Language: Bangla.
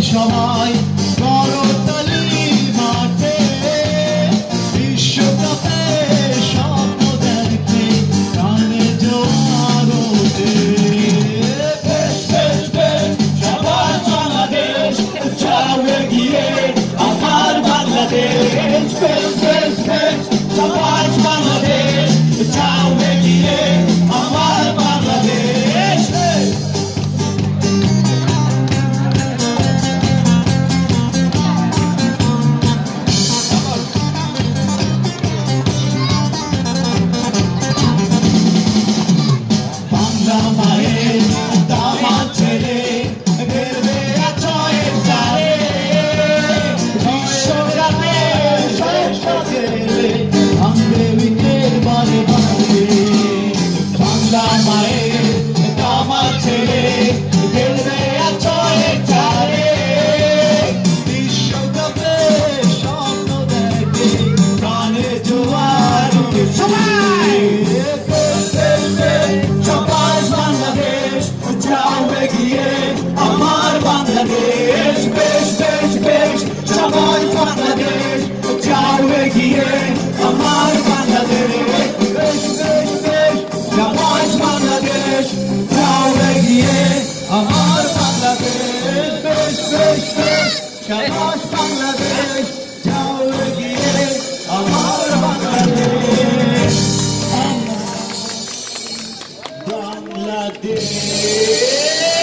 সবাই করতালি মাঠে বিশ্বকাপে স্বপ্ন দেখে গানে জোয়ার ওঠে। সবার বাংলাদেশ যাও এগিয়ে আমার বাংলাদেশ, সবার বাংলাদেশ যাও এগিয়ে আমার বাংলাদেশ। বাংলা মায়ের দামাত ছেলে খেলবে জয়ের তারে, বিশ্বকাপে শ্রেষ্ঠ খেলে ভাঙবে উইকেট বারে বারে। বাংলা মায়ের দামাত ছেলে খেলবে জয়ের তারে, বিশ্বকাপে স্বপ্ন দেখে প্রাণে জোয়ার ওঠে। সবাই বাংলাদেশ যাও এগিয়ে আমার বাংলাদেশ, বেশ বেশ বেশ সবাই বাংলাদেশ যাও এগিয়ে আমার বাংলাদেশ, বেশ বেশ বেশ সবাই বাংলাদেশ যাও এগিয়ে আমার বাংলাদেশ, বেশ বেশ বেশ সবাই বাংলাদেশ যাও এগিয়ে আমার বাংলাদেশ। বাংলাদেশ।